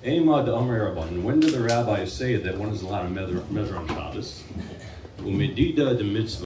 Ema de Amar Rabban. When do the rabbis say that one is allowed to measure on Shabbos? Umedida de mitzvah.